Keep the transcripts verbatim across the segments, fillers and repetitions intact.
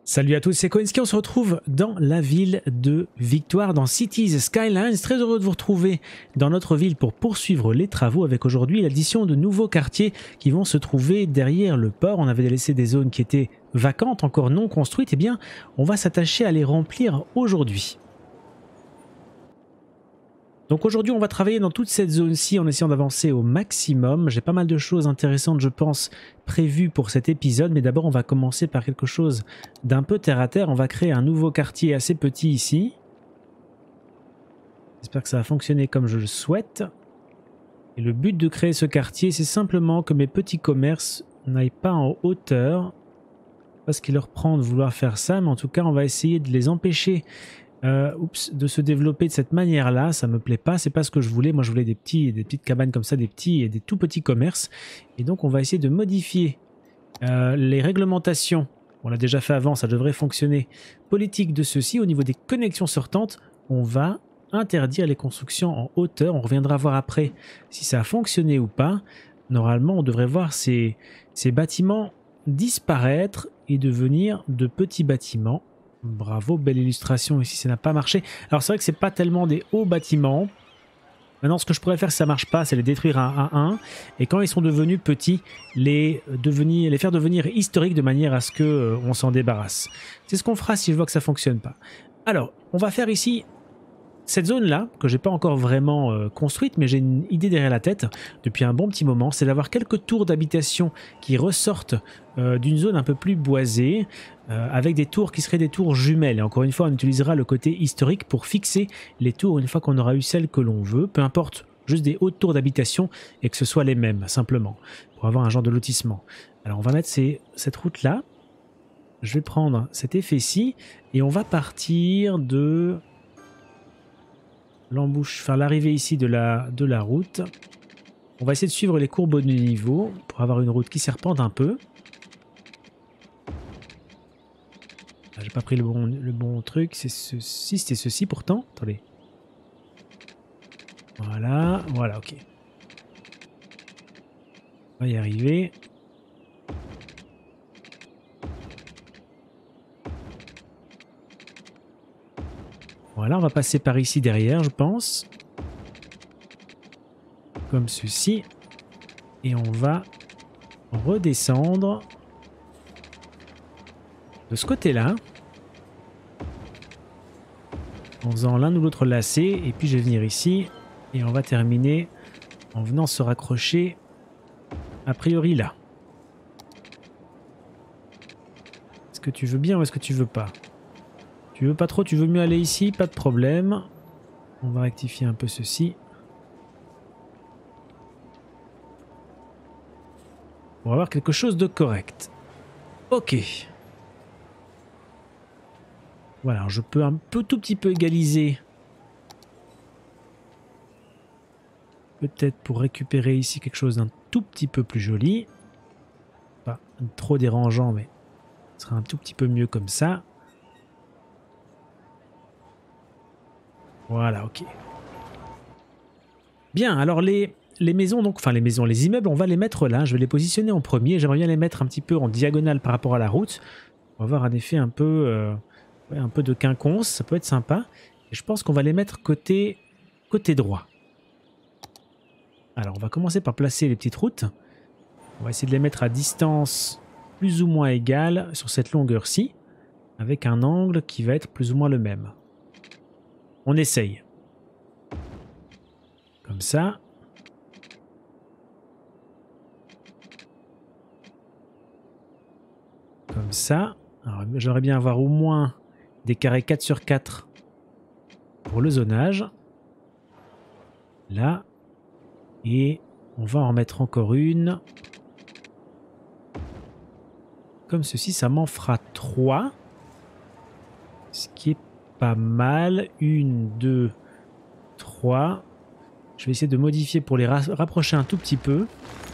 Salut à tous, c'est Koinski, on se retrouve dans la ville de Victoire, dans Cities Skylines. Très heureux de vous retrouver dans notre ville pour poursuivre les travaux avec aujourd'hui l'addition de nouveaux quartiers qui vont se trouver derrière le port. On avait laissé des zones qui étaient vacantes, encore non construites. Eh bien, on va s'attacher à les remplir aujourd'hui. Donc aujourd'hui, on va travailler dans toute cette zone-ci en essayant d'avancer au maximum. J'ai pas mal de choses intéressantes, je pense, prévues pour cet épisode. Mais d'abord, on va commencer par quelque chose d'un peu terre-à-terre. On va créer un nouveau quartier assez petit ici. J'espère que ça va fonctionner comme je le souhaite. Et le but de créer ce quartier, c'est simplement que mes petits commerces n'aillent pas en hauteur. Parce qu'il leur prend de vouloir faire ça, mais en tout cas, on va essayer de les empêcher Euh, oups, de se développer de cette manière-là. Ça me plaît pas, c'est pas ce que je voulais. Moi, je voulais des petits, des petites cabanes comme ça, des petits et des tout petits commerces. Et donc, on va essayer de modifier euh, les réglementations. On l'a déjà fait avant, ça devrait fonctionner. Politique de ceci, au niveau des connexions sortantes, on va interdire les constructions en hauteur. On reviendra voir après si ça a fonctionné ou pas. Normalement, on devrait voir ces, ces bâtiments disparaître et devenir de petits bâtiments. Bravo, belle illustration ici, ça n'a pas marché. Alors c'est vrai que c'est pas tellement des hauts bâtiments. Maintenant, ce que je pourrais faire si ça marche pas, c'est les détruire un à un. Et quand ils sont devenus petits, les, devenir, les faire devenir historiques de manière à ce qu'on euh, s'en débarrasse. C'est ce qu'on fera si je vois que ça fonctionne pas. Alors, on va faire ici cette zone-là, que j'ai pas encore vraiment euh, construite, mais j'ai une idée derrière la tête depuis un bon petit moment, c'est d'avoir quelques tours d'habitation qui ressortent euh, d'une zone un peu plus boisée, euh, avec des tours qui seraient des tours jumelles. Et encore une fois, on utilisera le côté historique pour fixer les tours une fois qu'on aura eu celles que l'on veut, peu importe, juste des hautes tours d'habitation et que ce soit les mêmes, simplement, pour avoir un genre de lotissement. Alors on va mettre ces, cette route-là, je vais prendre cet effet-ci, et on va partir de l'embouche, enfin l'arrivée ici de la, de la route. On va essayer de suivre les courbes de niveau pour avoir une route qui serpente un peu. Ah, j'ai pas pris le bon, le bon truc, c'est ceci, c'était ceci pourtant. Attendez. Voilà, voilà, ok. On va y arriver. Voilà, on va passer par ici derrière, je pense. Comme ceci. Et on va redescendre de ce côté-là. En faisant l'un ou l'autre lacet. Et puis je vais venir ici. Et on va terminer en venant se raccrocher a priori là. Est-ce que tu veux bien ou est-ce que tu veux pas ? Tu veux pas trop, tu veux mieux aller ici, pas de problème. On va rectifier un peu ceci. On va avoir quelque chose de correct. Ok. Voilà, je peux un peu, tout petit peu égaliser. Peut-être pour récupérer ici quelque chose d'un tout petit peu plus joli. Pas trop dérangeant, mais ce sera un tout petit peu mieux comme ça. Voilà, ok. Bien, alors les, les maisons, donc, enfin les maisons, les immeubles, on va les mettre là. Je vais les positionner en premier. J'aimerais bien les mettre un petit peu en diagonale par rapport à la route. On va avoir un effet un peu, euh, ouais, un peu de quinconce. Ça peut être sympa. Et je pense qu'on va les mettre côté, côté droit. Alors, on va commencer par placer les petites routes. On va essayer de les mettre à distance plus ou moins égale sur cette longueur-ci, avec un angle qui va être plus ou moins le même. On essaye. Comme ça. Comme ça. J'aimerais bien avoir au moins des carrés quatre sur quatre pour le zonage. Là. Et on va en mettre encore une. Comme ceci, ça m'en fera trois. Ce qui est pas mal. Une, deux, trois. Je vais essayer de modifier pour les rapprocher un tout petit peu.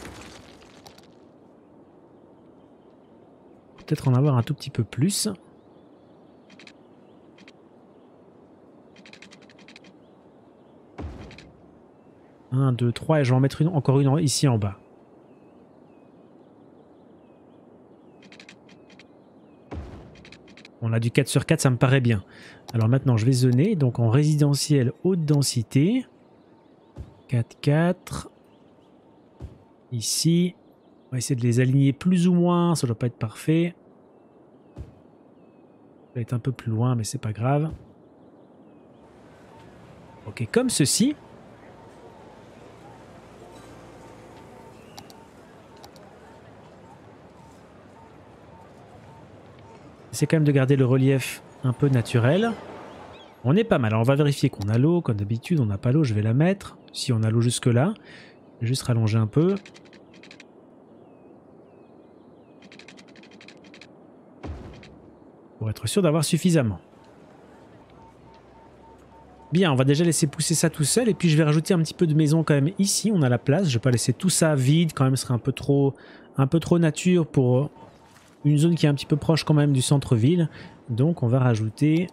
Peut-être en avoir un tout petit peu plus. un, deux, trois. Et je vais en mettre une, encore une ici en bas. On a du quatre sur quatre, ça me paraît bien. Alors maintenant, je vais zoner. Donc en résidentiel haute densité. quatre quatre. Ici. On va essayer de les aligner plus ou moins. Ça ne doit pas être parfait. Ça va être un peu plus loin, mais c'est pas grave. Ok, comme ceci. C'est quand même de garder le relief un peu naturel. On est pas mal. Alors on va vérifier qu'on a l'eau. Comme d'habitude, on n'a pas l'eau, je vais la mettre. Si on a l'eau jusque là. Je vais juste rallonger un peu. Pour être sûr d'avoir suffisamment. Bien, on va déjà laisser pousser ça tout seul. Et puis je vais rajouter un petit peu de maison quand même ici. On a la place. Je ne vais pas laisser tout ça vide. Quand même, ce serait un peu trop, un peu trop nature pour une zone qui est un petit peu proche quand même du centre-ville. Donc on va rajouter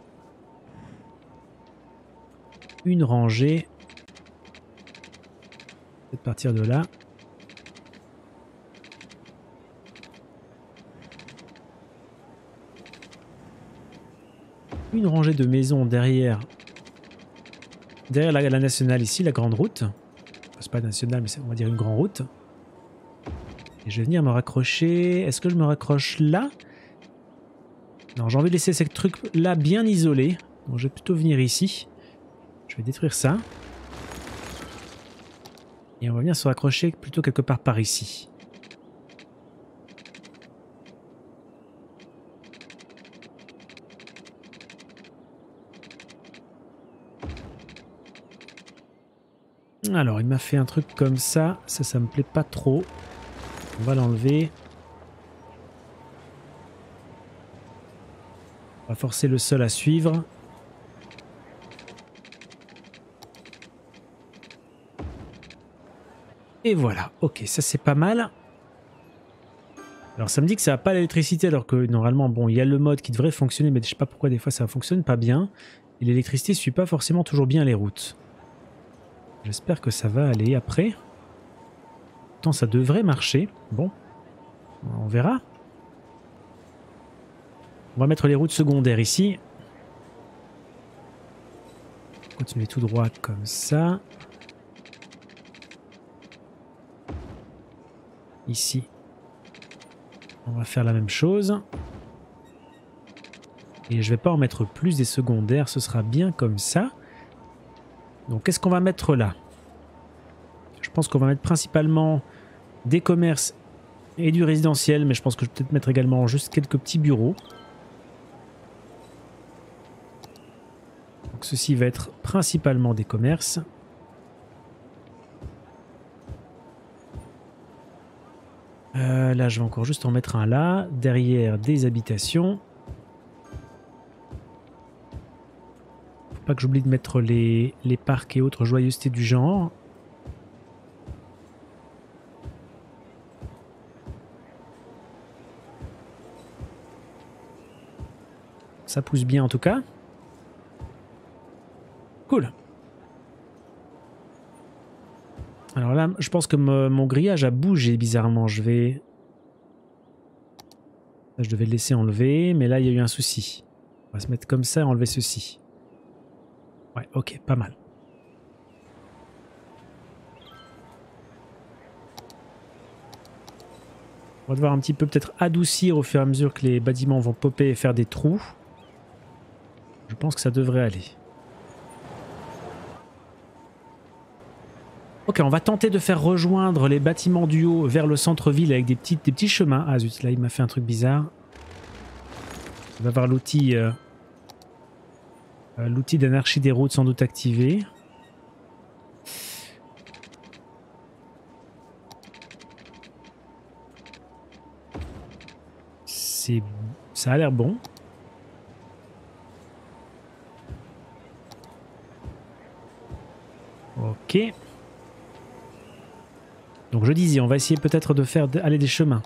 une rangée. Peut-être partir de là. Une rangée de maisons derrière derrière la, la nationale ici, la grande route. C'est pas nationale, mais on va dire une grande route. Et je vais venir me raccrocher. Est-ce que je me raccroche là? Non, j'ai envie de laisser ce truc là bien isolé. Donc je vais plutôt venir ici. Je vais détruire ça. Et on va venir se raccrocher plutôt quelque part par ici. Alors, il m'a fait un truc comme ça. Ça, ça me plaît pas trop. On va l'enlever. On va forcer le sol à suivre. Et voilà. Ok, ça c'est pas mal. Alors ça me dit que ça n'a pas l'électricité alors que normalement, bon, il y a le mode qui devrait fonctionner, mais je sais pas pourquoi des fois ça fonctionne pas bien. Et l'électricité ne suit pas forcément toujours bien les routes. J'espère que ça va aller après. Pourtant ça devrait marcher. Bon, on verra. On va mettre les routes secondaires ici. Continuer tout droit comme ça. Ici. On va faire la même chose. Et je vais pas en mettre plus des secondaires, ce sera bien comme ça. Donc qu'est-ce qu'on va mettre là? Je pense qu'on va mettre principalement des commerces et du résidentiel, mais je pense que je vais peut-être mettre également juste quelques petits bureaux. Donc ceci va être principalement des commerces. Euh, là, je vais encore juste en mettre un là. Derrière, des habitations. Faut pas que j'oublie de mettre les, les parcs et autres joyeusetés du genre. Ça pousse bien en tout cas. Cool. Alors là, je pense que mon grillage a bougé bizarrement. Je vais... Là, je devais le laisser enlever, mais là, il y a eu un souci. On va se mettre comme ça et enlever ceci. Ouais, ok, pas mal. On va devoir un petit peu peut-être adoucir au fur et à mesure que les bâtiments vont popper et faire des trous. Je pense que ça devrait aller. Ok, on va tenter de faire rejoindre les bâtiments du haut vers le centre-ville avec des petits, des petits chemins. Ah zut, là il m'a fait un truc bizarre. On va avoir l'outil euh, euh, l'outil d'anarchie des routes sans doute activé. C'est, ça a l'air bon. Ok. Donc je disais, on va essayer peut-être de faire aller des chemins.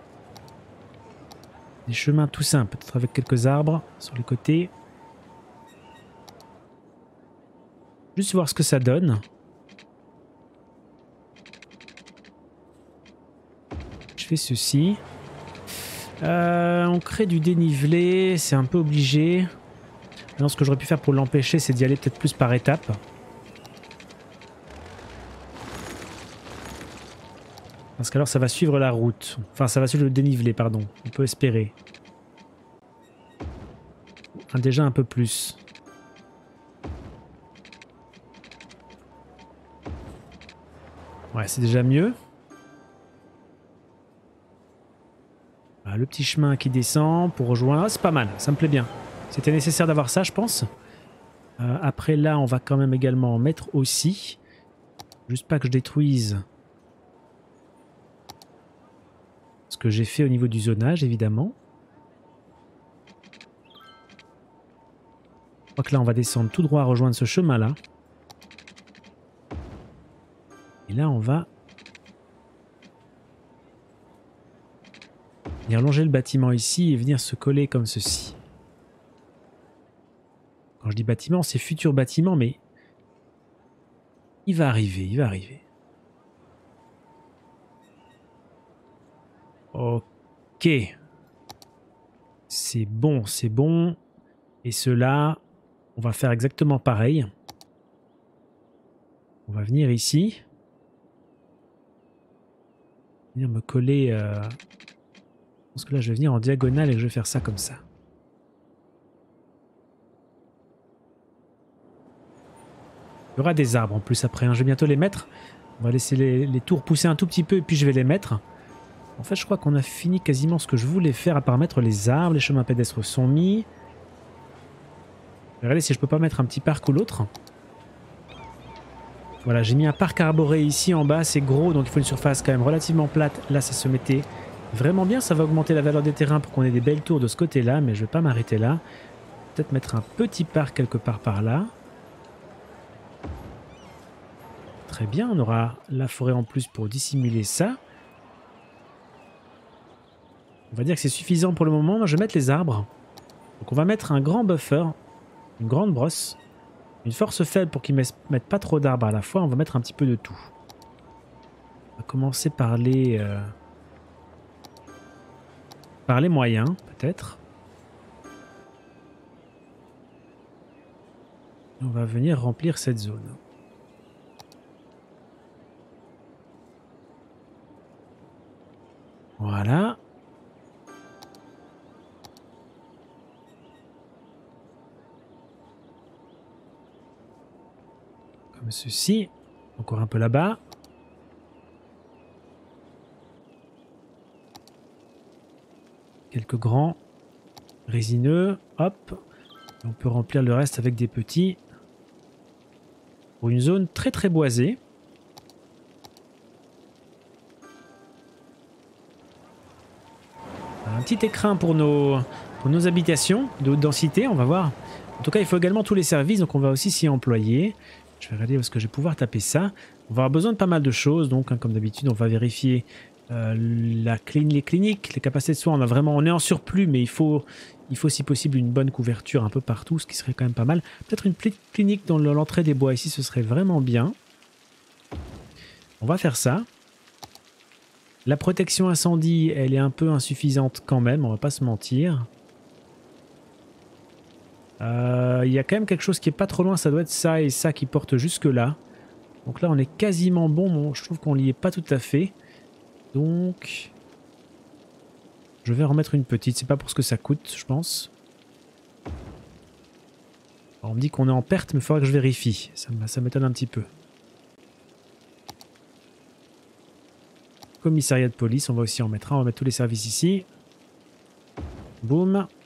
Des chemins tout simples, peut-être avec quelques arbres sur les côtés. Juste voir ce que ça donne. Je fais ceci. Euh, on crée du dénivelé, c'est un peu obligé. Maintenant, ce que j'aurais pu faire pour l'empêcher, c'est d'y aller peut-être plus par étapes. Parce qu'alors ça va suivre la route. Enfin, ça va suivre le dénivelé, pardon. On peut espérer. Enfin, déjà un peu plus. Ouais, c'est déjà mieux. Voilà, le petit chemin qui descend pour rejoindre. Ah, c'est pas mal, ça me plaît bien. C'était nécessaire d'avoir ça, je pense. Euh, après là, on va quand même également en mettre aussi. Juste pas que je détruise ce que j'ai fait au niveau du zonage, évidemment. Je crois que là, on va descendre tout droit à rejoindre ce chemin-là. Et là, on va venir longer le bâtiment ici et venir se coller comme ceci. Quand je dis bâtiment, c'est futur bâtiment, mais il va arriver, il va arriver. Ok. C'est bon, c'est bon. Et cela, on va faire exactement pareil. On va venir ici. Venir me coller... Euh... Je pense que là, je vais venir en diagonale et je vais faire ça comme ça. Il y aura des arbres en plus après, hein. Je vais bientôt les mettre. On va laisser les, les tours pousser un tout petit peu et puis je vais les mettre. En fait, je crois qu'on a fini quasiment ce que je voulais faire à part mettre les arbres. Les chemins pédestres sont mis. Regardez si je peux pas mettre un petit parc ou l'autre. Voilà, j'ai mis un parc arboré ici en bas. C'est gros, donc il faut une surface quand même relativement plate. Là, ça se mettait vraiment bien. Ça va augmenter la valeur des terrains pour qu'on ait des belles tours de ce côté-là. Mais je vais pas m'arrêter là. Peut-être mettre un petit parc quelque part par là. Très bien, on aura la forêt en plus pour dissimuler ça. On va dire que c'est suffisant pour le moment. Moi, je vais mettre les arbres. Donc on va mettre un grand buffer, une grande brosse, une force faible pour qu'ils ne mettent pas trop d'arbres à la fois. On va mettre un petit peu de tout. On va commencer par les, euh, par les moyens, peut-être. On va venir remplir cette zone. Voilà. Comme ceci. Encore un peu là-bas. Quelques grands résineux. Hop. On peut remplir le reste avec des petits. Pour une zone très très boisée. Un petit écrin pour nos, pour nos habitations de haute densité, on va voir. En tout cas, il faut également tous les services, donc on va aussi s'y employer. Je vais regarder où est-ce que je vais pouvoir taper ça. On va avoir besoin de pas mal de choses, donc hein, comme d'habitude, on va vérifier euh, la cli les cliniques, les capacités de soins. On a vraiment, on est en surplus, mais il faut, il faut si possible une bonne couverture un peu partout, ce qui serait quand même pas mal. Peut-être une petite clinique dans l'entrée des bois ici, ce serait vraiment bien. On va faire ça. La protection incendie, elle est un peu insuffisante quand même, on va pas se mentir. Il euh, y a quand même quelque chose qui est pas trop loin, ça doit être ça et ça qui porte jusque là. Donc là on est quasiment bon, bon je trouve qu'on n'y est pas tout à fait. Donc je vais en remettre une petite, c'est pas pour ce que ça coûte je pense. Alors, on me dit qu'on est en perte mais il faudra que je vérifie, ça m'étonne un petit peu. Commissariat de police, on va aussi en mettre un, on va mettre tous les services ici. Boum.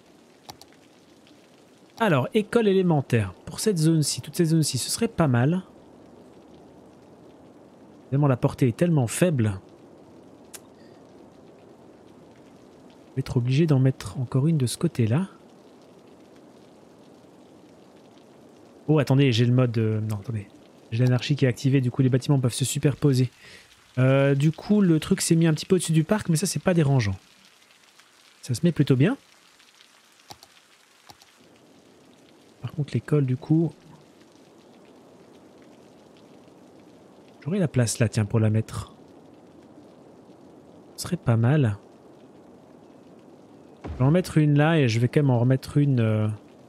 Alors, école élémentaire. Pour cette zone-ci, toute cette zone-ci, ce serait pas mal. Évidemment, la portée est tellement faible. Je vais être obligé d'en mettre encore une de ce côté-là. Oh, attendez, j'ai le mode... Euh, non, attendez. J'ai l'anarchie qui est activée, du coup les bâtiments peuvent se superposer. Euh, du coup, le truc s'est mis un petit peu au-dessus du parc, mais ça, c'est pas dérangeant. Ça se met plutôt bien. Par contre, l'école, du coup... J'aurais la place là, tiens, pour la mettre. Ce serait pas mal. vais en mettre une là et je vais quand même en remettre une euh,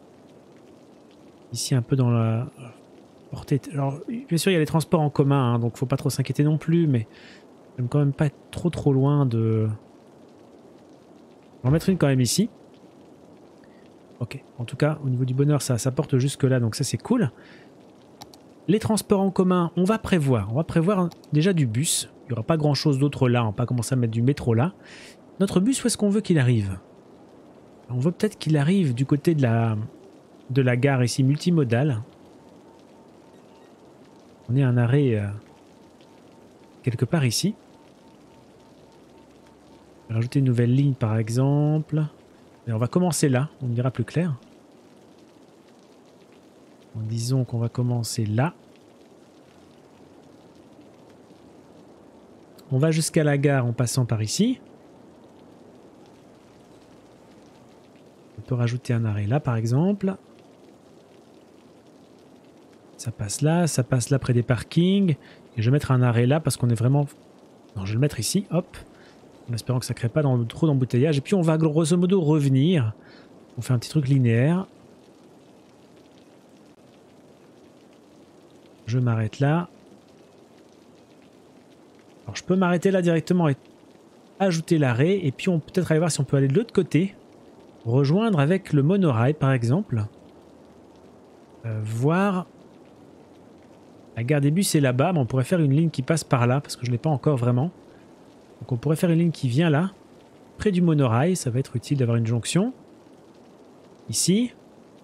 ici un peu dans la portée. Alors, bien sûr, il y a les transports en commun, hein, donc faut pas trop s'inquiéter non plus, mais j'aime quand même pas être trop trop loin de... Je vais en mettre une quand même ici. Ok, en tout cas, au niveau du bonheur, ça, ça porte jusque là, donc ça c'est cool. Les transports en commun, on va prévoir. On va prévoir déjà du bus. Il n'y aura pas grand chose d'autre là, on va pas commencer à mettre du métro là. Notre bus, où est-ce qu'on veut qu'il arrive? On veut peut-être qu'il arrive du côté de la, de la gare ici, multimodale. On est à un arrêt euh, quelque part ici. On va rajouter une nouvelle ligne par exemple. Et on va commencer là, on ira plus clair. Donc, disons qu'on va commencer là. On va jusqu'à la gare en passant par ici. On peut rajouter un arrêt là par exemple. Ça passe là, ça passe là près des parkings. Et je vais mettre un arrêt là parce qu'on est vraiment... Non, je vais le mettre ici, hop. En espérant que ça ne crée pas dans, trop d'embouteillage. Et puis on va grosso modo revenir. On fait un petit truc linéaire. Je m'arrête là. Alors je peux m'arrêter là directement et ajouter l'arrêt. Et puis on peut peut-être aller voir si on peut aller de l'autre côté. Rejoindre avec le monorail par exemple. Euh, voir... La gare des bus est là-bas. Mais on pourrait faire une ligne qui passe par là. Parce que je ne l'ai pas encore vraiment. Donc on pourrait faire une ligne qui vient là. Près du monorail. Ça va être utile d'avoir une jonction. Ici.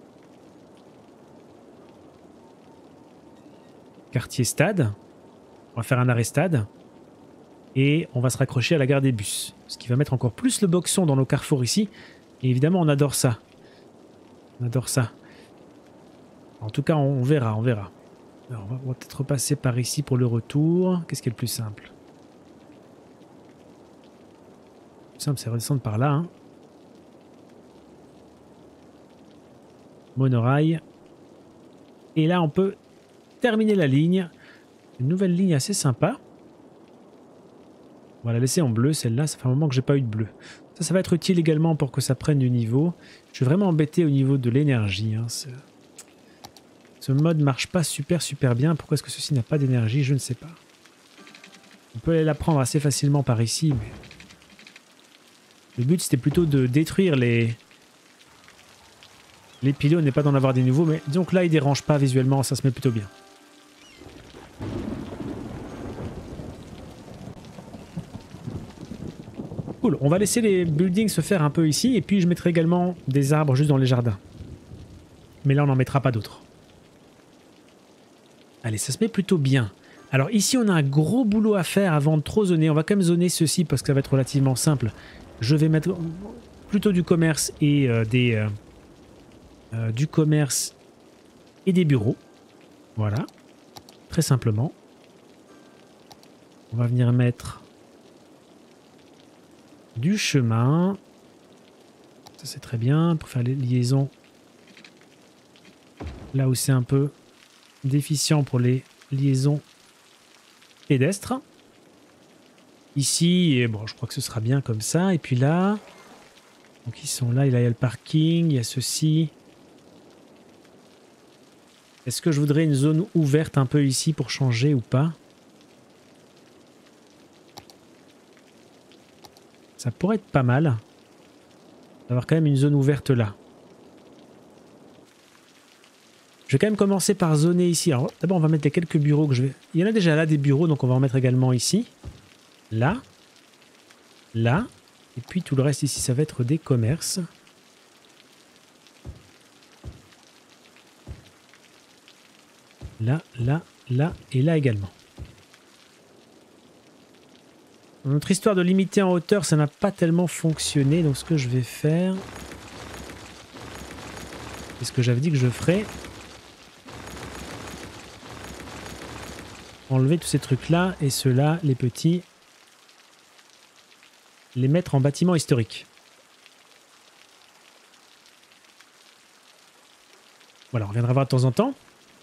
Quartier stade. On va faire un arrêt stade. Et on va se raccrocher à la gare des bus. Ce qui va mettre encore plus le boxon dans nos carrefours ici. Et évidemment, on adore ça. On adore ça. En tout cas, on verra, on verra. Alors, on va, va peut-être repasser par ici pour le retour. Qu'est-ce qui est le plus simple? Le plus simple, c'est redescendre par là. Hein. Monorail. Et là, on peut terminer la ligne. Une nouvelle ligne assez sympa. On va la laisser en bleu, celle-là. Ça fait un moment que j'ai pas eu de bleu. Ça, ça va être utile également pour que ça prenne du niveau. Je suis vraiment embêté au niveau de l'énergie. Hein. Ce mode marche pas super super bien. Pourquoi est-ce que ceci n'a pas d'énergie? Je ne sais pas. On peut aller la prendre assez facilement par ici. Mais... Le but, c'était plutôt de détruire les... les pylônes et pas d'en avoir des nouveaux. Mais donc là, il dérange pas visuellement. Ça se met plutôt bien. Cool, on va laisser les buildings se faire un peu ici et puis je mettrai également des arbres juste dans les jardins. Mais là on n'en mettra pas d'autres. Allez, ça se met plutôt bien. Alors ici on a un gros boulot à faire avant de trop zoner. On va quand même zoner ceci parce que ça va être relativement simple. Je vais mettre plutôt du commerce et euh, des... Euh, euh, du commerce et des bureaux. Voilà. Très simplement. On va venir mettre... du chemin. Ça c'est très bien pour faire les liaisons. Là où c'est un peu déficient pour les liaisons pédestres. Ici, et bon, je crois que ce sera bien comme ça. Et puis là, donc ils sont là, il y a le parking, il y a ceci. Est-ce que je voudrais une zone ouverte un peu ici pour changer ou pas? Ça pourrait être pas mal d'avoir quand même une zone ouverte là. Je vais quand même commencer par zoner ici. Alors d'abord on va mettre les quelques bureaux que je vais... Il y en a déjà là des bureaux donc on va en mettre également ici. Là. Là. Et puis tout le reste ici ça va être des commerces. Là, là, là et là également. Notre histoire de limiter en hauteur, ça n'a pas tellement fonctionné. Donc ce que je vais faire... C'est ce que j'avais dit que je ferais. Enlever tous ces trucs-là et ceux-là, les petits. Les mettre en bâtiment historique. Voilà, on reviendra voir de temps en temps.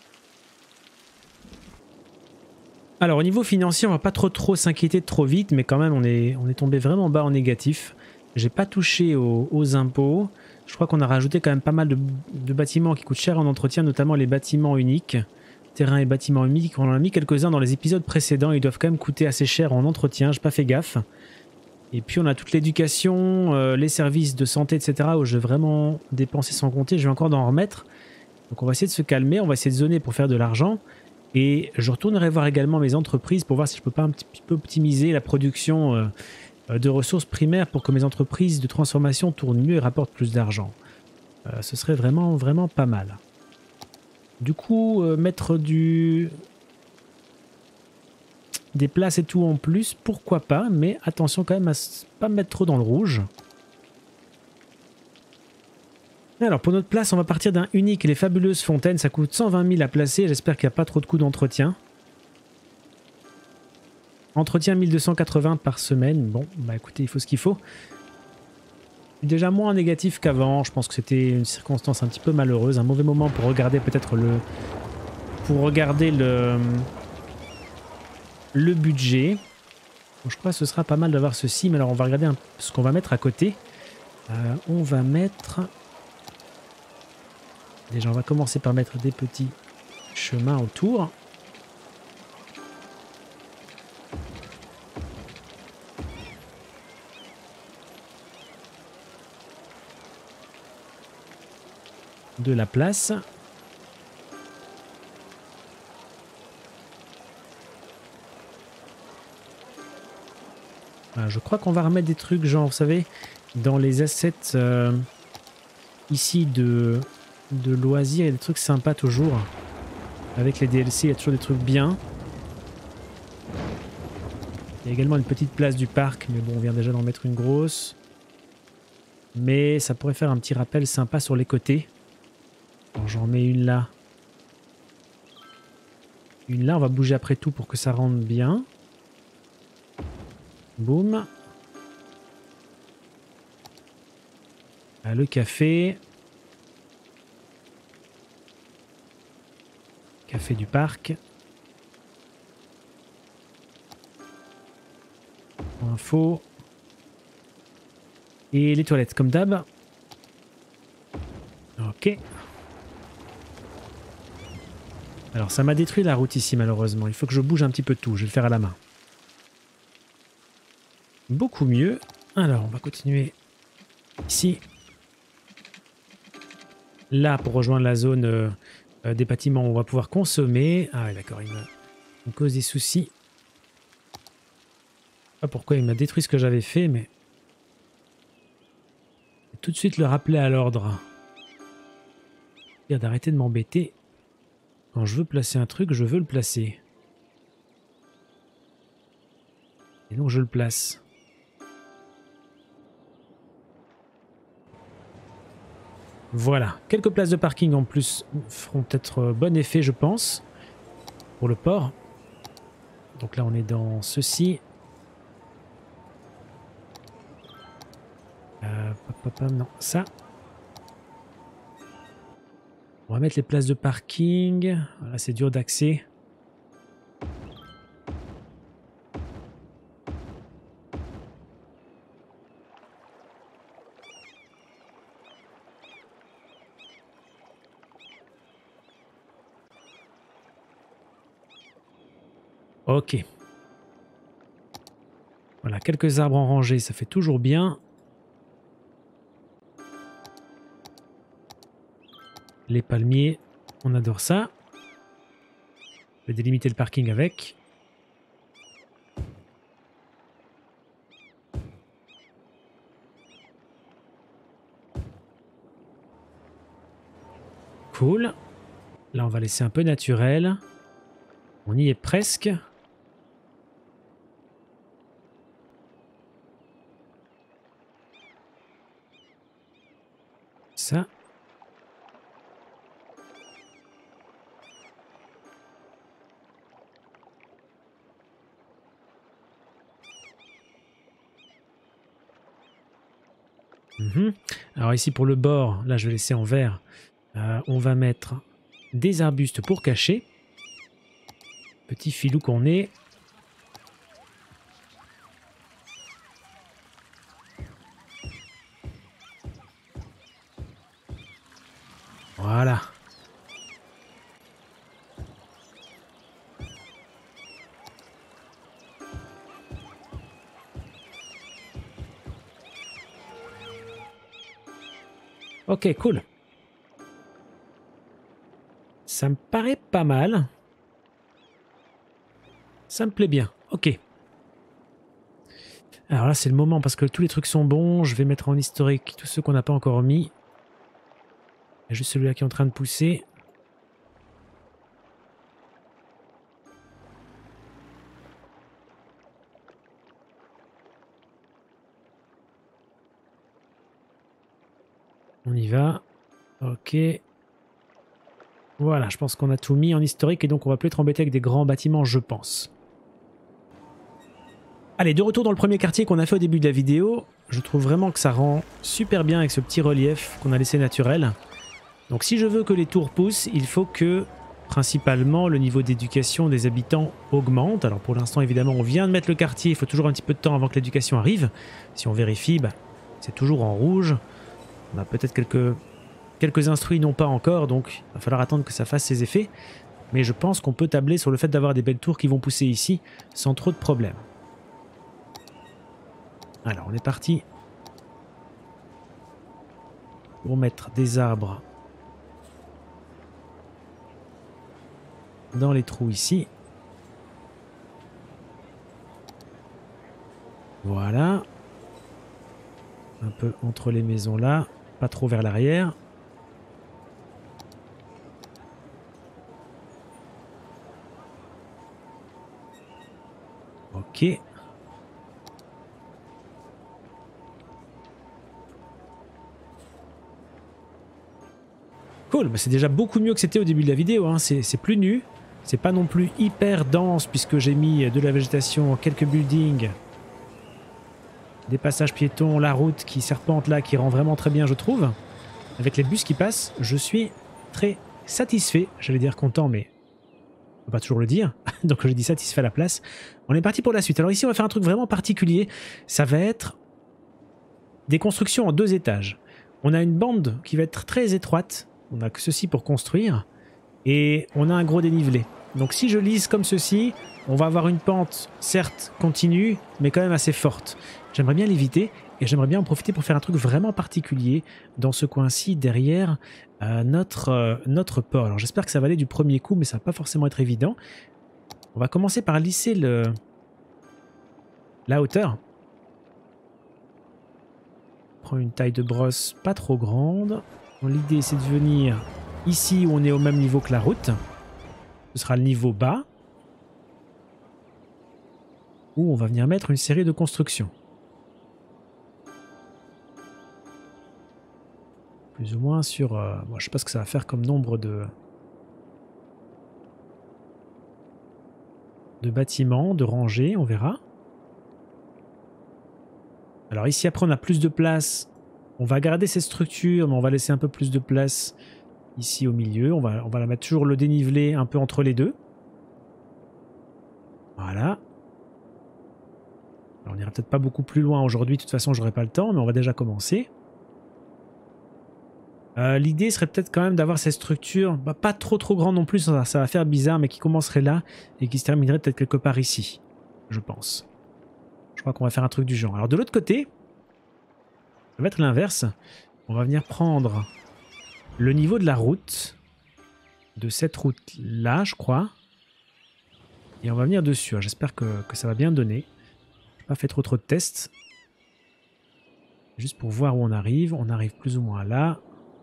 Alors au niveau financier, on va pas trop trop s'inquiéter de trop vite, mais quand même on est, on est tombé vraiment bas en négatif. J'ai pas touché aux, aux impôts. Je crois qu'on a rajouté quand même pas mal de, de bâtiments qui coûtent cher en entretien, notamment les bâtiments uniques. Terrain et bâtiments uniques, on en a mis quelques-uns dans les épisodes précédents. Ils doivent quand même coûter assez cher en entretien, j'ai pas fait gaffe. Et puis on a toute l'éducation, euh, les services de santé, et cetera où je vais vraiment dépenser sans compter. Je vais encore en remettre. Donc on va essayer de se calmer, on va essayer de zoner pour faire de l'argent. Et je retournerai voir également mes entreprises pour voir si je peux pas un petit peu optimiser la production euh, de ressources primaires pour que mes entreprises de transformation tournent mieux et rapportent plus d'argent. Euh, ce serait vraiment, vraiment pas mal. Du coup, euh, mettre du... des places et tout en plus, pourquoi pas, mais attention quand même à ne pas me mettre trop dans le rouge. Alors pour notre place, on va partir d'un unique, les fabuleuses fontaines, ça coûte cent vingt mille à placer, j'espère qu'il n'y a pas trop de coûts d'entretien. Entretien mille deux cent quatre-vingts par semaine, bon, bah écoutez, il faut ce qu'il faut. Déjà moins négatif qu'avant, je pense que c'était une circonstance un petit peu malheureuse, un mauvais moment pour regarder peut-être le... pour regarder le... le budget. Bon, je crois que ce sera pas mal d'avoir ceci, mais alors on va regarder un... ce qu'on va mettre à côté. Euh, on va mettre... Déjà, on va commencer par mettre des petits chemins autour. De la place. Voilà, je crois qu'on va remettre des trucs, genre, vous savez, dans les assets euh, ici de... de loisirs, il y a des trucs sympas toujours. Avec les D L C, il y a toujours des trucs bien. Il y a également une petite place du parc, mais bon, on vient déjà d'en mettre une grosse. Mais ça pourrait faire un petit rappel sympa sur les côtés. Alors j'en mets une là. Une là, on va bouger après tout pour que ça rentre bien. Boum. Ah, le café. Café du parc. Info. Et les toilettes comme d'hab. Ok. Alors ça m'a détruit la route ici malheureusement. Il faut que je bouge un petit peu de tout. Je vais le faire à la main. Beaucoup mieux. Alors on va continuer ici. Là pour rejoindre la zone euh, euh, des bâtiments où on va pouvoir consommer. Ah ouais, d'accord, il me, il me cause des soucis. Je sais pas pourquoi il m'a détruit ce que j'avais fait, mais... tout de suite le rappeler à l'ordre. Dire d'arrêter de m'embêter. Quand je veux placer un truc, je veux le placer. Et donc je le place. Voilà. Quelques places de parking en plus feront peut-être bon effet, je pense. Pour le port. Donc là on est dans ceci. Euh, papa, non, ça. On va mettre les places de parking. Voilà, c'est dur d'accès. Ok. Voilà, quelques arbres en rangée, ça fait toujours bien. Les palmiers, on adore ça. Je vais délimiter le parking avec. Cool. Là, on va laisser un peu naturel. On y est presque. Ça. Mmh. Alors ici pour le bord, là je vais laisser en vert, euh, on va mettre des arbustes pour cacher. Petit filou qu'on est. Voilà. Ok, cool. Ça me paraît pas mal. Ça me plaît bien. Ok. Alors là, c'est le moment parce que tous les trucs sont bons. Je vais mettre en historique tous ceux qu'on n'a pas encore mis. Il y a juste celui-là qui est en train de pousser. On y va. Ok. Voilà, je pense qu'on a tout mis en historique et donc on va plus être embêté avec des grands bâtiments, je pense. Allez, de retour dans le premier quartier qu'on a fait au début de la vidéo. Je trouve vraiment que ça rend super bien avec ce petit relief qu'on a laissé naturel. Donc si je veux que les tours poussent, il faut que principalement le niveau d'éducation des habitants augmente. Alors pour l'instant évidemment on vient de mettre le quartier, il faut toujours un petit peu de temps avant que l'éducation arrive. Si on vérifie, bah, c'est toujours en rouge. On a peut-être quelques, quelques instruits non pas encore, donc il va falloir attendre que ça fasse ses effets. Mais je pense qu'on peut tabler sur le fait d'avoir des belles tours qui vont pousser ici sans trop de problèmes. Alors on est parti pour mettre des arbres dans les trous ici. Voilà. Un peu entre les maisons là, pas trop vers l'arrière. Ok. Cool, bah c'est déjà beaucoup mieux que c'était au début de la vidéo, hein. C'est plus nu. C'est pas non plus hyper dense puisque j'ai mis de la végétation, quelques buildings, des passages piétons, la route qui serpente là, qui rend vraiment très bien je trouve. Avec les bus qui passent, je suis très satisfait. J'allais dire content, mais on peut pas toujours le dire. Donc je dis satisfait à la place. On est parti pour la suite. Alors ici on va faire un truc vraiment particulier. Ça va être des constructions en deux étages. On a une bande qui va être très étroite. On a que ceci pour construire. Et on a un gros dénivelé. Donc si je lise comme ceci, on va avoir une pente certes continue, mais quand même assez forte. J'aimerais bien l'éviter et j'aimerais bien en profiter pour faire un truc vraiment particulier dans ce coin-ci derrière euh, notre, euh, notre port. Alors j'espère que ça va aller du premier coup, mais ça va pas forcément être évident. On va commencer par lisser le... la hauteur. On prend une taille de brosse pas trop grande. L'idée c'est de venir ici où on est au même niveau que la route. Ce sera le niveau bas. Où on va venir mettre une série de constructions. Plus ou moins sur... Euh, bon, je sais pas ce que ça va faire comme nombre de... de bâtiments, de rangées, on verra. Alors ici après on a plus de place. On va garder ces structures, mais on va laisser un peu plus de place ici au milieu. On va, on va la mettre toujours le dénivelé un peu entre les deux. Voilà. Alors, on n'ira peut-être pas beaucoup plus loin aujourd'hui, de toute façon j'aurai pas le temps, mais on va déjà commencer. Euh, L'idée serait peut-être quand même d'avoir ces structures, bah, pas trop trop grandes non plus, ça, ça va faire bizarre, mais qui commenceraient là et qui se termineraient peut-être quelque part ici, je pense. Je crois qu'on va faire un truc du genre. Alors de l'autre côté, ça va être l'inverse. On va venir prendre le niveau de la route, de cette route-là, je crois. Et on va venir dessus. J'espère que, que ça va bien donner. Je n'ai pas fait trop trop de tests. Juste pour voir où on arrive. On arrive plus ou moins là.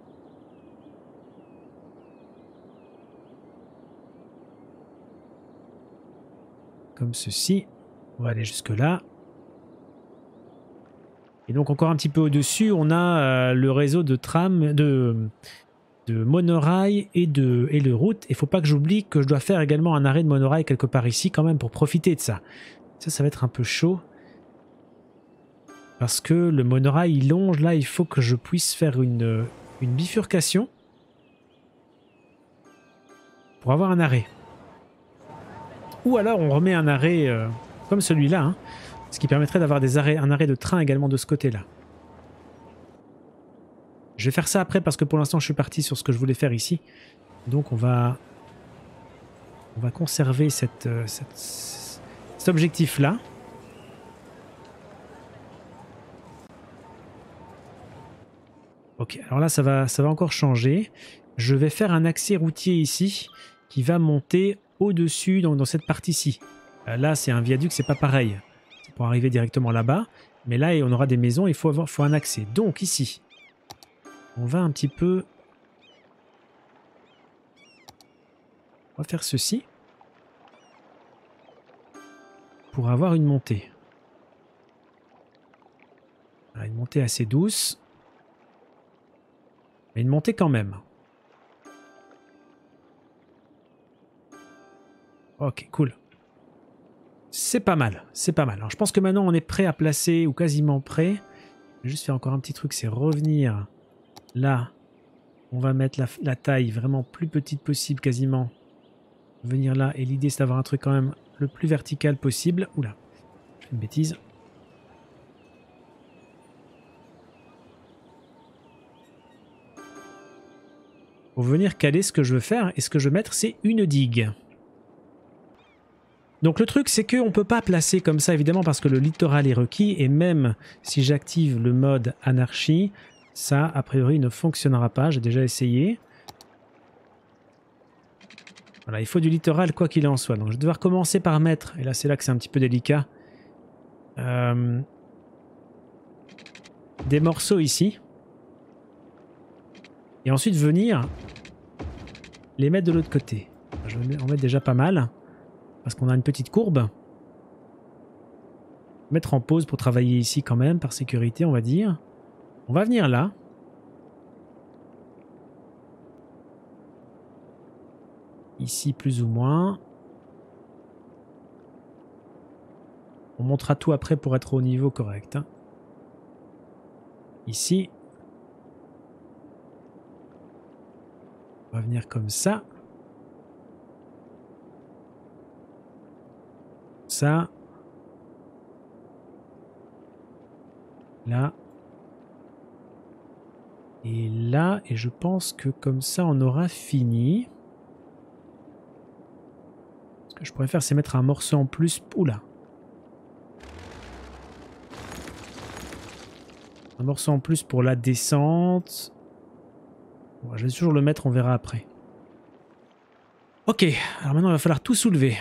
Comme ceci. On va aller jusque là. Et donc encore un petit peu au-dessus, on a euh, le réseau de tram, de, de monorail et de, et de route. Il ne faut pas que j'oublie que je dois faire également un arrêt de monorail quelque part ici quand même pour profiter de ça. Ça, ça va être un peu chaud. Parce que le monorail, il longe. Là, il faut que je puisse faire une, une bifurcation pour avoir un arrêt. Ou alors on remet un arrêt euh, comme celui-là, hein. Ce qui permettrait d'avoir des arrêts, un arrêt de train également de ce côté-là. Je vais faire ça après parce que pour l'instant je suis parti sur ce que je voulais faire ici. Donc on va, on va conserver cette, euh, cette, cet objectif-là. Ok, alors là ça va, ça va encore changer. Je vais faire un accès routier ici qui va monter au-dessus dans, dans cette partie-ci. Euh, là c'est un viaduc, c'est pas pareil. C'est pour arriver directement là-bas. Mais là on aura des maisons, il faut, avoir, faut un accès. Donc ici, on va un petit peu... On va faire ceci. Pour avoir une montée. Voilà, une montée assez douce. Mais une montée quand même. Ok, cool. C'est pas mal, c'est pas mal. Alors je pense que maintenant on est prêt à placer, ou quasiment prêt. Je vais juste faire encore un petit truc, c'est revenir là. On va mettre la, la taille vraiment plus petite possible quasiment. Venir là, et l'idée c'est d'avoir un truc quand même le plus vertical possible. Oula, je fais une bêtise. Pour venir caler ce que je veux faire, et ce que je veux mettre c'est une digue. Donc le truc c'est qu'on ne peut pas placer comme ça évidemment parce que le littoral est requis et même si j'active le mode anarchie, ça a priori ne fonctionnera pas, j'ai déjà essayé. Voilà, il faut du littoral quoi qu'il en soit. Donc je vais devoir commencer par mettre, et là c'est là que c'est un petit peu délicat, euh, des morceaux ici. Et ensuite venir les mettre de l'autre côté. Je vais en mettre déjà pas mal. Parce qu'on a une petite courbe. Mettre en pause pour travailler ici quand même, par sécurité on va dire. On va venir là. Ici plus ou moins. On montera tout après pour être au niveau correct. Hein. Ici. On va venir comme ça. Ça. Là. Et là. Et je pense que comme ça, on aura fini. Ce que je pourrais faire, c'est mettre un morceau en plus. Oula. Un morceau en plus pour la descente. Bon, je vais toujours le mettre, on verra après. Ok. Alors maintenant, il va falloir tout soulever.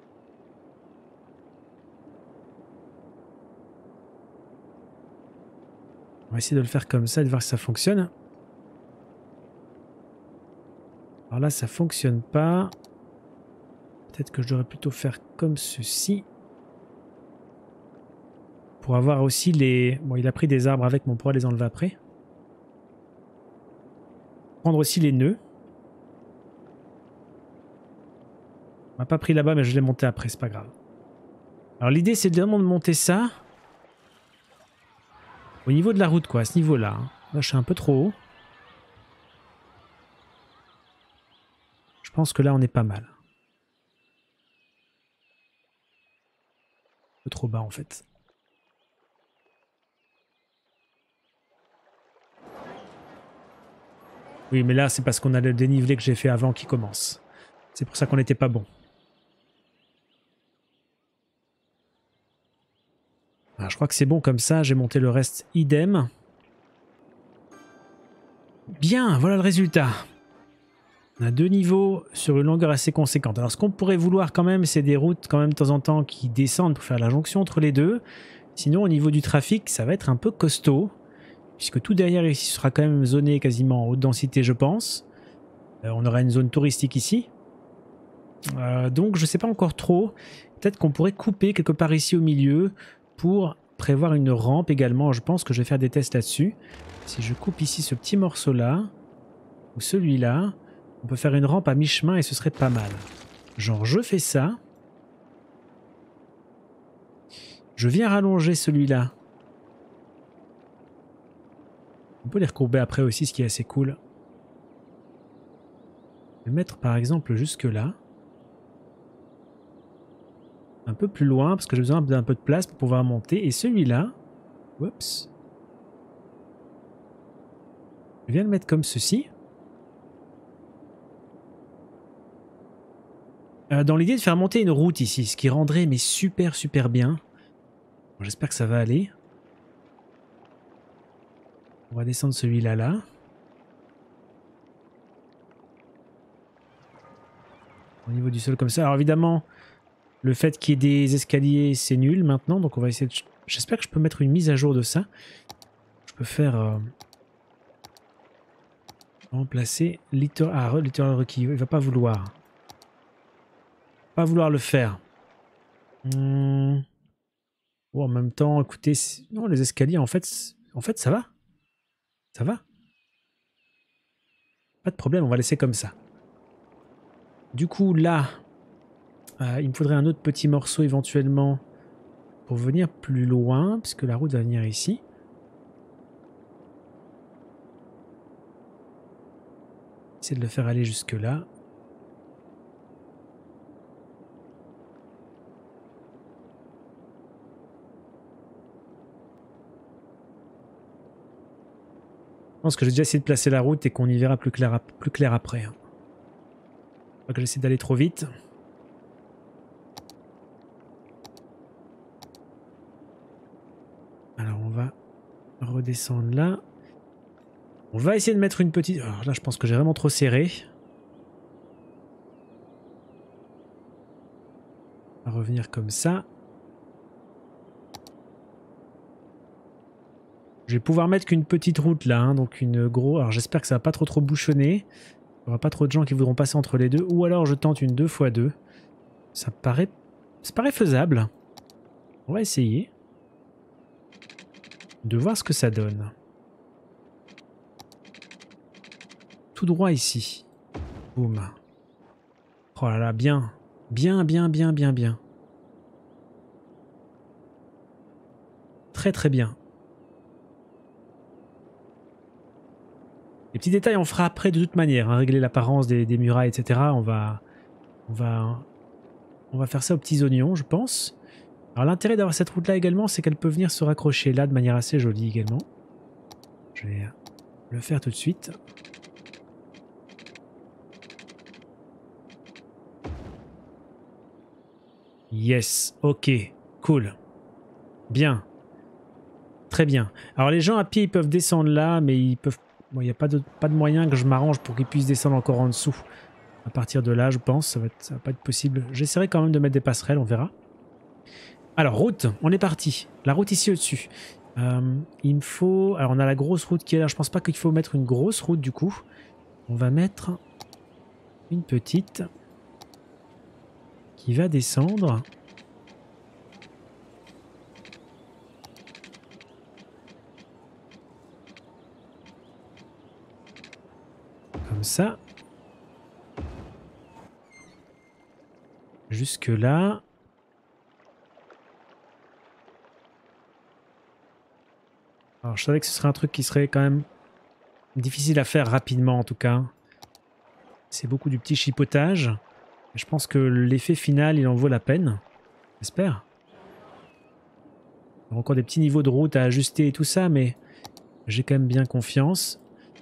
On va essayer de le faire comme ça et de voir si ça fonctionne. Alors là, ça fonctionne pas. Peut-être que je devrais plutôt faire comme ceci. Pour avoir aussi les... Bon, il a pris des arbres avec, mais on pourra les enlever après. Prendre aussi les nœuds. On m'a pas pris là-bas, mais je l'ai monté après, c'est pas grave. Alors l'idée, c'est vraiment de monter ça. Au niveau de la route, quoi, à ce niveau-là. Hein. Là, je suis un peu trop haut. Je pense que là, on est pas mal. Un peu trop bas, en fait. Oui, mais là, c'est parce qu'on a le dénivelé que j'ai fait avant qui commence. C'est pour ça qu'on n'était pas bon. Alors, je crois que c'est bon comme ça. J'ai monté le reste idem. Bien, voilà le résultat. On a deux niveaux sur une longueur assez conséquente. Alors ce qu'on pourrait vouloir quand même, c'est des routes quand même de temps en temps qui descendent pour faire la jonction entre les deux. Sinon au niveau du trafic, ça va être un peu costaud. Puisque tout derrière ici sera quand même zoné quasiment en haute densité je pense. Euh, on aura une zone touristique ici. Euh, donc je ne sais pas encore trop. Peut-être qu'on pourrait couper quelque part ici au milieu pour prévoir une rampe également. Je pense que je vais faire des tests là-dessus. Si je coupe ici ce petit morceau là, ou celui-là, on peut faire une rampe à mi-chemin et ce serait pas mal. Genre je fais ça. Je viens rallonger celui-là. On peut les recourber après aussi, ce qui est assez cool. Je vais mettre par exemple jusque là. Un peu plus loin parce que j'ai besoin d'un peu de place pour pouvoir monter. Et celui-là, oups. Je viens le mettre comme ceci. Euh, dans l'idée de faire monter une route ici, ce qui rendrait mais super super bien. Bon, j'espère que ça va aller. On va descendre celui-là là. Au niveau du sol comme ça. Alors évidemment, le fait qu'il y ait des escaliers, c'est nul maintenant. Donc on va essayer de... J'espère que je peux mettre une mise à jour de ça. Je peux faire... Euh... remplacer... Littoral... Ah, Littoral Requis. Il va pas vouloir. Pas vouloir le faire. Hum... Oh, en même temps, écoutez... Non, les escaliers, en fait... En fait, ça va. Ça va. Pas de problème, on va laisser comme ça. Du coup, là... Euh, il me faudrait un autre petit morceau éventuellement pour venir plus loin, puisque la route va venir ici. Essayer de le faire aller jusque là. Je pense que j'ai déjà essayé de placer la route et qu'on y verra plus clair, plus clair après. Hein. Pas que j'essaie d'aller trop vite. Alors on va redescendre là. On va essayer de mettre une petite... Alors là je pense que j'ai vraiment trop serré. On va revenir comme ça. Je vais pouvoir mettre qu'une petite route là, hein, donc une grosse... Alors j'espère que ça va pas trop trop bouchonner. Il n'y aura pas trop de gens qui voudront passer entre les deux. Ou alors je tente une deux fois deux. Ça paraît... Ça paraît faisable. On va essayer. De voir ce que ça donne. Tout droit ici. Boum. Oh là là, bien. Bien, bien, bien, bien, bien. Très très bien. Les petits détails on fera après de toute manière. Hein, régler l'apparence des, des murailles, et cetera. On va, on va, on va faire ça aux petits oignons, je pense. Alors l'intérêt d'avoir cette route là également, c'est qu'elle peut venir se raccrocher là de manière assez jolie également. Je vais le faire tout de suite. Yes, ok, cool. Bien. Très bien. Alors les gens à pied ils peuvent descendre là, mais ils peuvent... Bon, il n'y a pas de, pas de moyen que je m'arrange pour qu'ils puissent descendre encore en dessous. À partir de là, je pense, ça va, être, ça va pas être possible. J'essaierai quand même de mettre des passerelles, on verra. Alors, route, on est parti. La route ici au-dessus. Euh, il me faut... Alors, on a la grosse route qui est là. Je pense pas qu'il faut mettre une grosse route, du coup. On va mettre une petite qui va descendre. Comme ça. Jusque là. Alors je savais que ce serait un truc qui serait quand même difficile à faire rapidement en tout cas. C'est beaucoup du petit chipotage. Et je pense que l'effet final il en vaut la peine. J'espère. Il y a encore des petits niveaux de route à ajuster et tout ça, mais j'ai quand même bien confiance.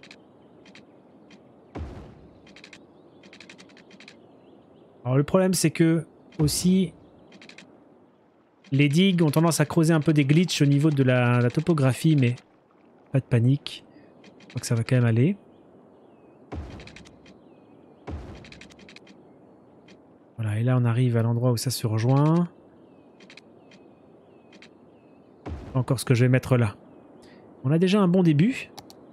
Alors le problème c'est que aussi les digues ont tendance à creuser un peu des glitches au niveau de la, la topographie, mais pas de panique. Je crois que ça va quand même aller. Voilà, et là on arrive à l'endroit où ça se rejoint. Pas encore ce que je vais mettre là. On a déjà un bon début.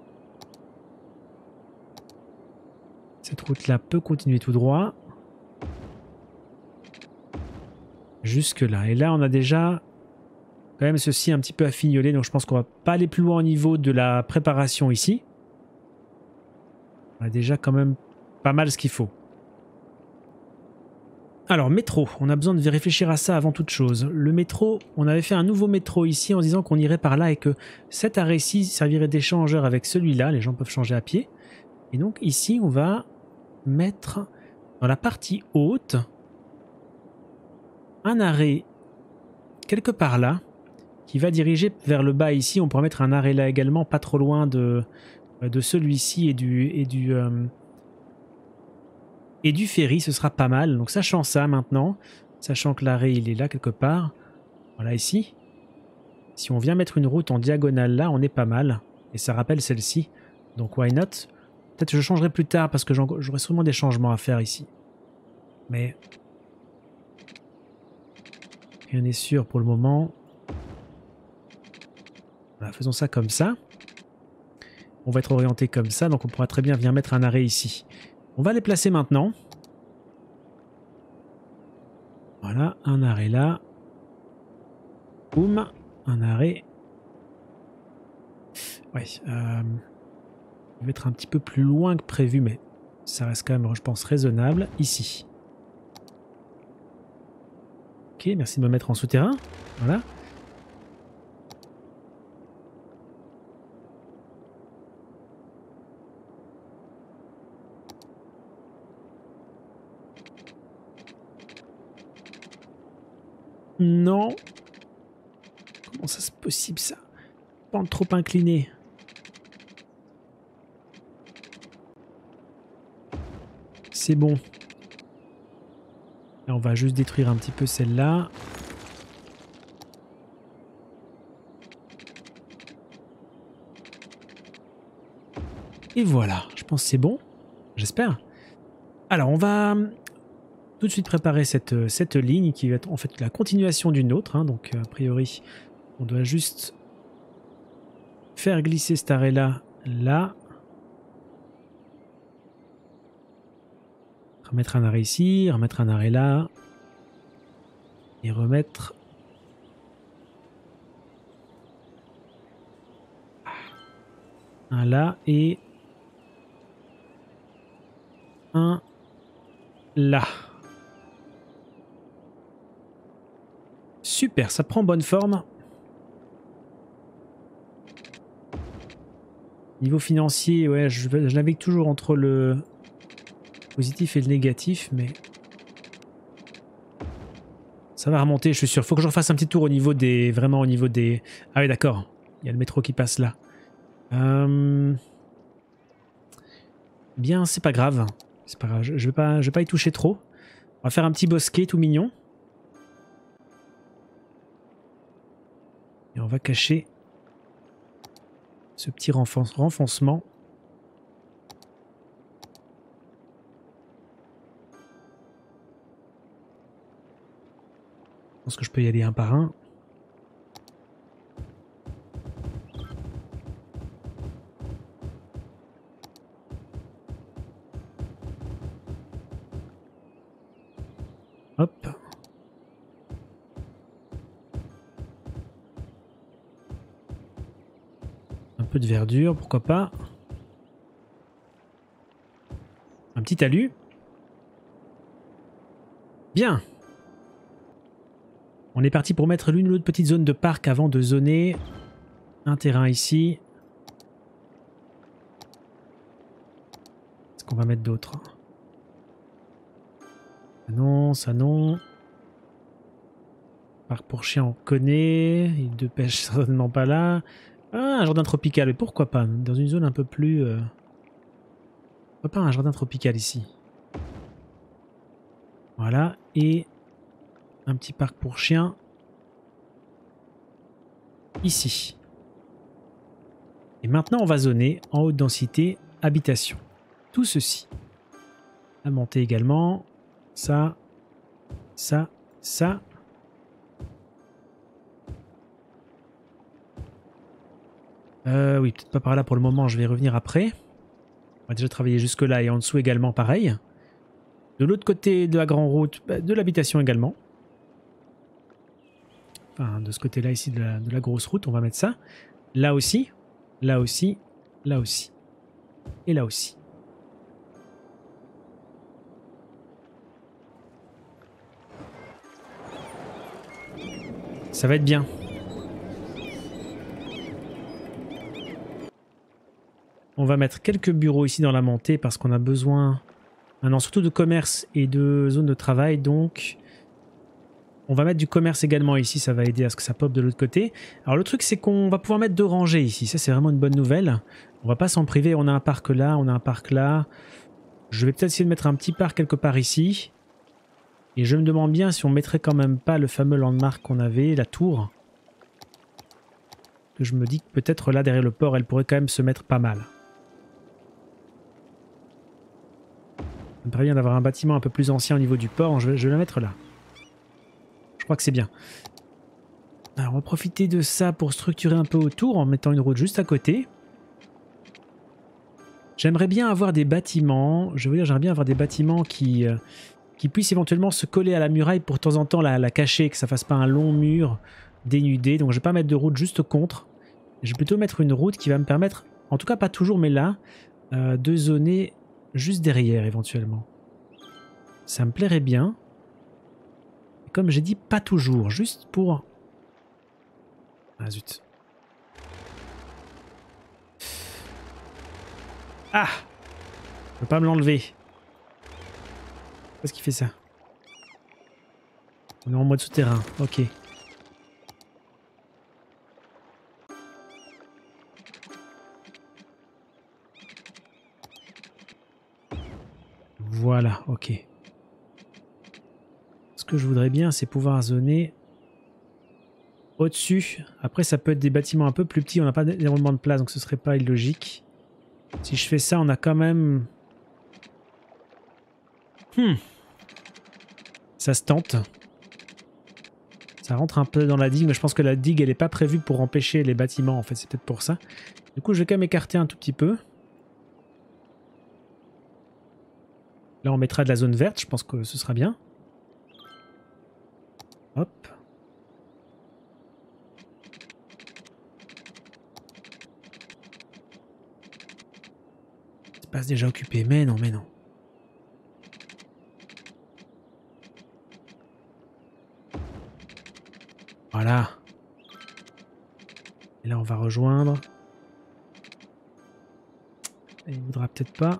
Cette route là peut continuer tout droit. Jusque là. Et là, on a déjà quand même ceci un petit peu affignolé. Donc je pense qu'on va pas aller plus loin au niveau de la préparation ici. On a déjà quand même pas mal ce qu'il faut. Alors, métro. On a besoin de réfléchir à ça avant toute chose. Le métro, on avait fait un nouveau métro ici en disant qu'on irait par là et que cet arrêt-ci servirait d'échangeur avec celui-là. Les gens peuvent changer à pied. Et donc ici, on va mettre dans la partie haute un arrêt quelque part là qui va diriger vers le bas ici. On pourra mettre un arrêt là également, pas trop loin de, de celui-ci et du, et, du, euh, et du ferry, ce sera pas mal. Donc sachant ça maintenant, sachant que l'arrêt il est là quelque part, voilà ici. Si on vient mettre une route en diagonale là, on est pas mal. Et ça rappelle celle-ci. Donc why not? Peut-être que je changerai plus tard parce que j'aurai sûrement des changements à faire ici. Mais rien n'est sûr pour le moment. Voilà, faisons ça comme ça. On va être orienté comme ça, donc on pourra très bien venir mettre un arrêt ici. On va les placer maintenant. Voilà, un arrêt là. Boum, un arrêt. Ouais, euh, il va être un petit peu plus loin que prévu, mais ça reste quand même, je pense, raisonnable. Ici. Ok, merci de me mettre en souterrain. Voilà. Non. Comment ça c'est possible ça? Pente trop inclinée. C'est bon. Là, on va juste détruire un petit peu celle-là. Et voilà, je pense que c'est bon. J'espère. Alors, on va tout de suite préparer cette, cette ligne qui va être en fait la continuation d'une autre. Hein, donc, a priori, on doit juste faire glisser cet arrêt-là, là. Remettre un arrêt ici, remettre un arrêt là. Et remettre... un là et... un là. Super, ça prend bonne forme. Niveau financier, ouais, je, je navigue toujours entre le positif et le négatif, mais ça va remonter, je suis sûr. Faut que je refasse un petit tour au niveau des, vraiment au niveau des. Ah oui, d'accord. Il y a le métro qui passe là. Euh... Bien, c'est pas grave. C'est pas grave. Je, je vais pas, je vais pas y toucher trop. On va faire un petit bosquet tout mignon. Et on va cacher ce petit renfoncement. Je pense que je peux y aller un par un. Hop. Un peu de verdure, pourquoi pas. Un petit talus. Bien. On est parti pour mettre l'une ou l'autre petite zone de parc avant de zoner un terrain ici. Qu'est-ce qu'on va mettre d'autre? Non, ça non. Parc pour chien, on connaît. Île de pêche, certainement pas là. Ah, un jardin tropical, mais pourquoi pas? Dans une zone un peu plus... Euh... Pourquoi pas un jardin tropical ici? Voilà, et un petit parc pour chiens. Ici. Et maintenant, on va zoner en haute densité habitation. Tout ceci. La montée également. Ça, ça, ça. Euh, oui, peut-être pas par là pour le moment, je vais revenir après. On va déjà travailler jusque là et en dessous également pareil. De l'autre côté de la grande route, bah, de l'habitation également. Enfin, de ce côté-là ici de la, de la grosse route, on va mettre ça. Là aussi, là aussi, là aussi. Et là aussi. Ça va être bien. On va mettre quelques bureaux ici dans la montée parce qu'on a besoin maintenant surtout de commerce et de zones de travail. Donc On va mettre du commerce également ici, ça va aider à ce que ça pop de l'autre côté. Alors le truc c'est qu'on va pouvoir mettre deux rangées ici, ça c'est vraiment une bonne nouvelle. On va pas s'en priver, on a un parc là, on a un parc là. Je vais peut-être essayer de mettre un petit parc quelque part ici. Et je me demande bien si on mettrait quand même pas le fameux landmark qu'on avait, la tour. Que je me dis que peut-être là derrière le port, elle pourrait quand même se mettre pas mal. Ça me paraît bien d'avoir un bâtiment un peu plus ancien au niveau du port, je vais, je vais la mettre là. Je crois que c'est bien. Alors on va profiter de ça pour structurer un peu autour en mettant une route juste à côté. J'aimerais bien avoir des bâtiments, je veux dire j'aimerais bien avoir des bâtiments qui, euh, qui puissent éventuellement se coller à la muraille pour de temps en temps la, la cacher, que ça fasse pas un long mur dénudé. Donc je vais pas mettre de route juste contre. Je vais plutôt mettre une route qui va me permettre, en tout cas pas toujours mais là, euh, de zoner juste derrière éventuellement. Ça me plairait bien. Comme j'ai dit, pas toujours, juste pour... Ah zut. Ah! Je peux pas me l'enlever. Qu'est-ce qui fait ça? On est en mode souterrain, ok. Voilà, ok. Ce que je voudrais bien, c'est pouvoir zoner au-dessus. Après, ça peut être des bâtiments un peu plus petits. On n'a pas énormément de place, donc ce serait pas illogique. Si je fais ça, on a quand même... Hmm. Ça se tente. Ça rentre un peu dans la digue, mais je pense que la digue, elle n'est pas prévue pour empêcher les bâtiments, en fait. C'est peut-être pour ça. Du coup, je vais quand même écarter un tout petit peu. Là, on mettra de la zone verte. Je pense que ce sera bien. Hop. Espace déjà occupé. Mais non, mais non. Voilà. Et là, on va rejoindre. Il ne voudra peut-être pas.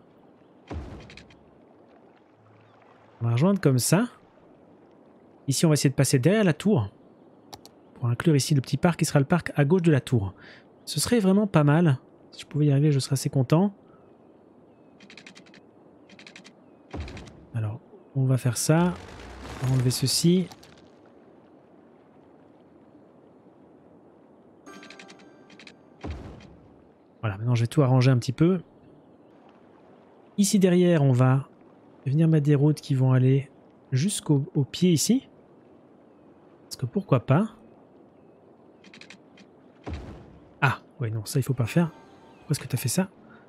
On va rejoindre comme ça. Ici, on va essayer de passer derrière la tour. Pour inclure ici le petit parc qui sera le parc à gauche de la tour. Ce serait vraiment pas mal. Si je pouvais y arriver, je serais assez content. Alors, on va faire ça. On va enlever ceci. Voilà, maintenant je vais tout arranger un petit peu. Ici derrière, on va venir mettre des routes qui vont aller jusqu'au au pied ici. Parce que pourquoi pas. Ah, ouais, non, ça il faut pas faire. Pourquoi est-ce que tu as fait ça?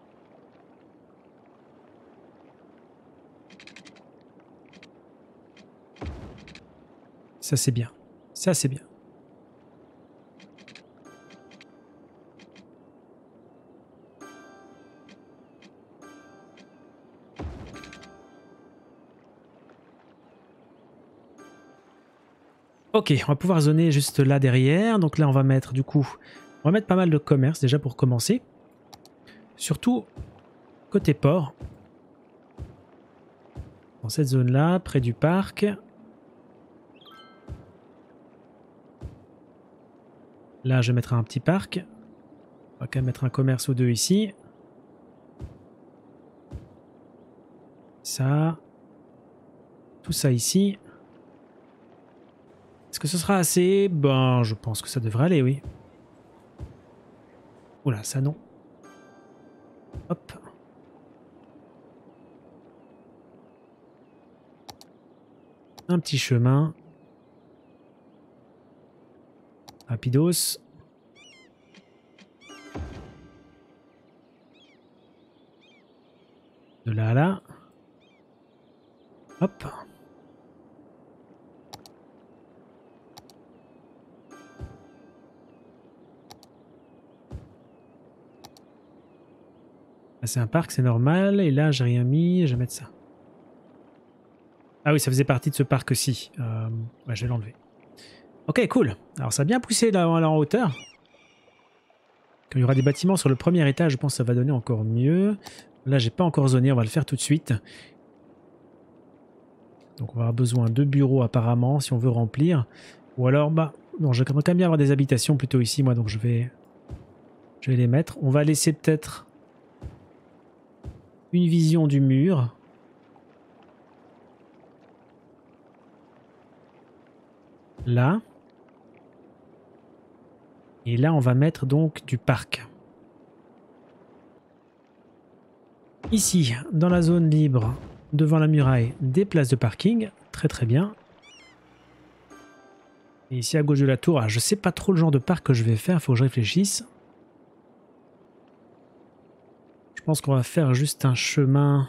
Ça c'est bien. Ça c'est bien. Ok, on va pouvoir zoner juste là derrière. Donc là, on va mettre du coup... On va mettre pas mal de commerce déjà pour commencer. Surtout côté port. Dans cette zone-là, près du parc. Là, je mettrai un petit parc. On va quand même mettre un commerce ou deux ici. Ça. Tout ça ici. Est-ce que ce sera assez? Ben, je pense que ça devrait aller, oui. Oula, ça non. Hop. Un petit chemin. Rapidos. De là à là. Hop. C'est un parc, c'est normal. Et là, j'ai rien mis. Je vais mettre ça. Ah oui, ça faisait partie de ce parc-ci. Euh, ouais, je vais l'enlever. Ok, cool. Alors, ça a bien poussé là, là en hauteur. Quand il y aura des bâtiments sur le premier étage, je pense que ça va donner encore mieux. Là, j'ai pas encore zoné. On va le faire tout de suite. Donc on va avoir besoin de bureaux apparemment si on veut remplir. Ou alors, bah, non, j'aimerais quand même bien avoir des habitations plutôt ici, moi, donc je vais, je vais les mettre. On va laisser peut-être une vision du mur. Là. Et là, on va mettre donc du parc. Ici, dans la zone libre, devant la muraille, des places de parking. Très très bien. Et ici à gauche de la tour, ah, je sais pas trop le genre de parc que je vais faire, il faut que je réfléchisse. Je pense qu'on va faire juste un chemin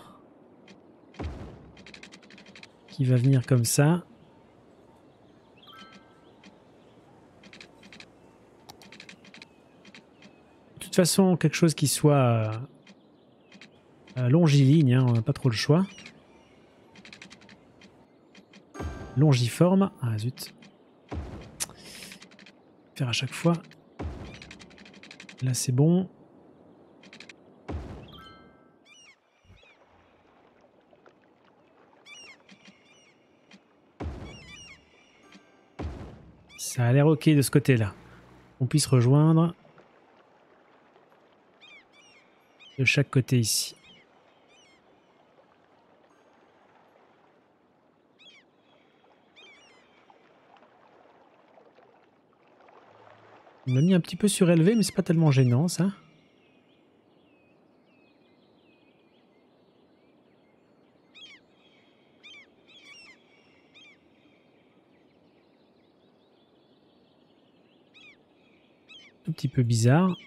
qui va venir comme ça. De toute façon, quelque chose qui soit euh, longiligne, hein, on n'a pas trop le choix. Longiforme. Ah zut. Faire à chaque fois. Là c'est bon. Ça a l'air ok de ce côté-là. On puisse rejoindre de chaque côté ici. On m'a mis un petit peu surélevé, mais c'est pas tellement gênant ça. Un petit peu bizarre.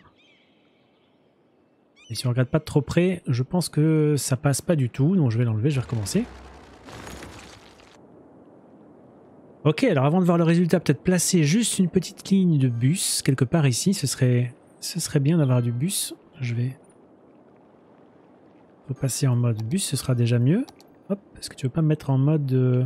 Et si on regarde pas de trop près, je pense que ça passe pas du tout. Donc je vais l'enlever, je vais recommencer. Ok, alors avant de voir le résultat, peut-être placer juste une petite ligne de bus quelque part ici. Ce serait, ce serait bien d'avoir du bus. Je vais repasser en mode bus, ce sera déjà mieux. Hop, est-ce que tu veux pas me mettre en mode... Euh...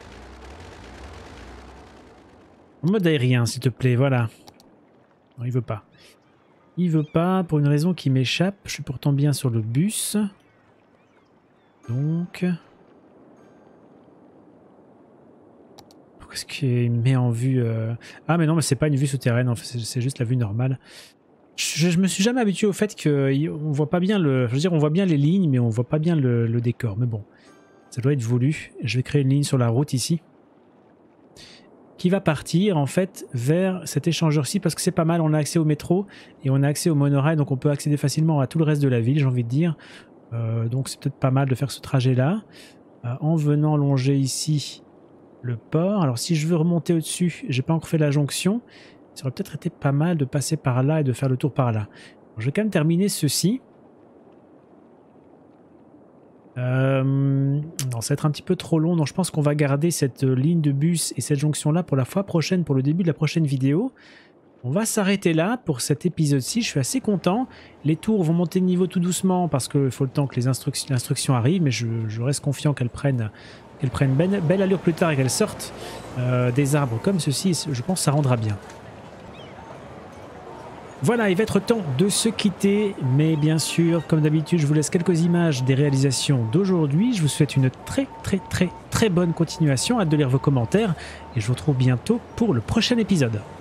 En mode aérien, s'il te plaît, voilà. Non, il veut pas. Il veut pas, pour une raison qui m'échappe. Je suis pourtant bien sur le bus. Donc... Est-ce qu'il me met en vue euh... Ah mais non, mais c'est pas une vue souterraine, en fait, c'est juste la vue normale. Je, je me suis jamais habitué au fait qu'on voit pas bien le... Je veux dire, on voit bien les lignes, mais on voit pas bien le, le décor. Mais bon, ça doit être voulu. Je vais créer une ligne sur la route ici. Qui va partir en fait vers cet échangeur-ci parce que c'est pas mal, on a accès au métro et on a accès au monorail, donc on peut accéder facilement à tout le reste de la ville, j'ai envie de dire. Euh, donc c'est peut-être pas mal de faire ce trajet-là. Euh, en venant longer ici le port. Alors si je veux remonter au-dessus, j'ai pas encore fait la jonction. Ça aurait peut-être été pas mal de passer par là et de faire le tour par là. Donc, je vais quand même terminer ceci. Euh, non, ça va être un petit peu trop long, donc je pense qu'on va garder cette ligne de bus et cette jonction-là pour la fois prochaine, pour le début de la prochaine vidéo. On va s'arrêter là pour cet épisode-ci, je suis assez content. Les tours vont monter de niveau tout doucement parce qu'il faut le temps que les instructions, l'instruction arrive, mais je, je reste confiant qu'elles prennent... qu'elles prennent belle, belle allure plus tard et qu'elles sortent euh, des arbres comme ceci, je pense que ça rendra bien. Voilà, il va être temps de se quitter, mais bien sûr, comme d'habitude, je vous laisse quelques images des réalisations d'aujourd'hui. Je vous souhaite une très très très très bonne continuation, hâte de lire vos commentaires, et je vous retrouve bientôt pour le prochain épisode.